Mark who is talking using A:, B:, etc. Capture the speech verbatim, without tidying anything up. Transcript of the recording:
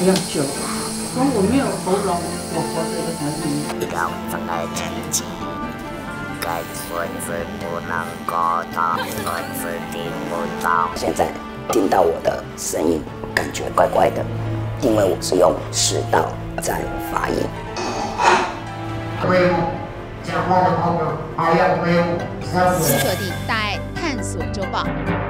A: 不要救我！如果我没有喉咙，我活着有什么意义？
B: 要怎么积极？该村子不能够到，村子听不到。现在听到我的声音，感觉怪怪的，因为我是用食道在发音。
C: 威武，讲话的朋友还要威武。
D: 请锁定大爱探索周报。